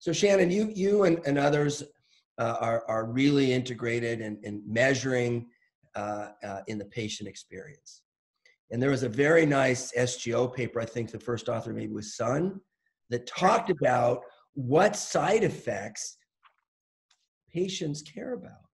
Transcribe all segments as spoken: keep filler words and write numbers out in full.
So Shannon, you you and, and others uh, are, are really integrated in, in measuring uh, uh, in the patient experience. And there was a very nice S G O paper, I think the first author maybe was Sun, that talked about what side effects patients care about.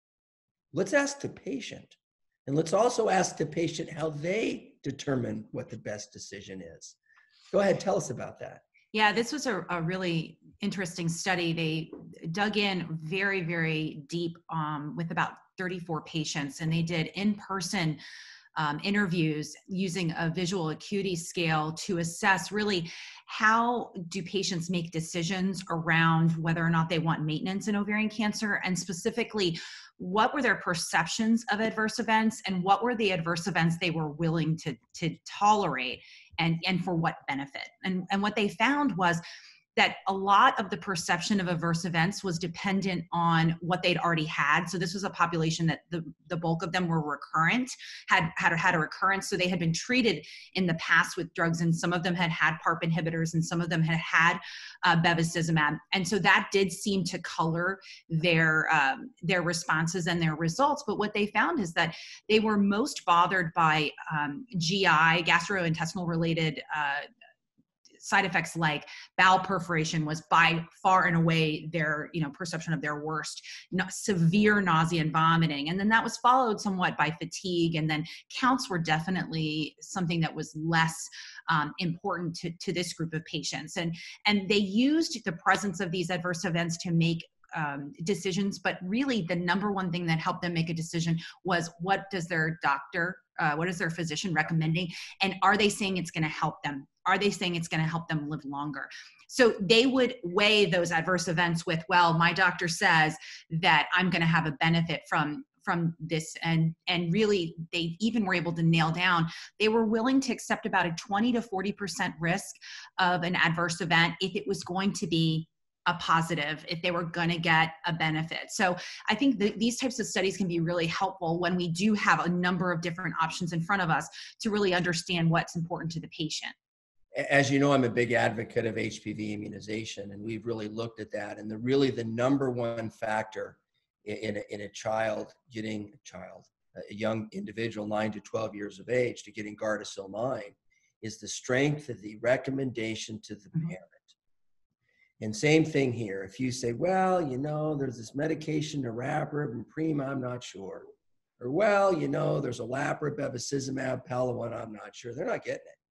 Let's ask the patient. And let's also ask the patient how they determine what the best decision is. Go ahead, tell us about that. Yeah, this was a, a really interesting study. They dug in very, very deep um, with about thirty-four patients, and they did in-person um, interviews using a visual acuity scale to assess really how do patients make decisions around whether or not they want maintenance in ovarian cancer, and specifically, what were their perceptions of adverse events and what were the adverse events they were willing to, to tolerate, and, and for what benefit. And, and what they found was that a lot of the perception of adverse events was dependent on what they'd already had. So this was a population that the, the bulk of them were recurrent, had, had had a recurrence. So they had been treated in the past with drugs, and some of them had had PARP inhibitors, and some of them had had uh, bevacizumab. And so that did seem to color their, um, their responses and their results. But what they found is that they were most bothered by um, G I, gastrointestinal related uh, side effects, like bowel perforation was by far and away their, you know, perception of their worst, no, severe nausea and vomiting. And then that was followed somewhat by fatigue. And then counts were definitely something that was less um, important to, to this group of patients. And, and they used the presence of these adverse events to make Um, decisions, but really the number one thing that helped them make a decision was, what does their doctor, uh, what is their physician recommending, and are they saying it's going to help them? Are they saying it's going to help them live longer? So they would weigh those adverse events with, well, my doctor says that I'm going to have a benefit from from this, and and really they even were able to nail down, they were willing to accept about a twenty to forty percent risk of an adverse event if it was going to be a positive, if they were going to get a benefit. So I think that these types of studies can be really helpful when we do have a number of different options in front of us to really understand what's important to the patient. As you know, I'm a big advocate of H P V immunization, and we've really looked at that. And the really the number one factor in a, in a child getting a child, a young individual, nine to twelve years of age, to getting Gardasil nine is the strength of the recommendation to the Mm-hmm. parent. And same thing here. If you say, well, you know, there's this medication, niraparib and Prima, I'm not sure. Or, well, you know, there's olaparib, bevacizumab, Palawan, I'm not sure. They're not getting it.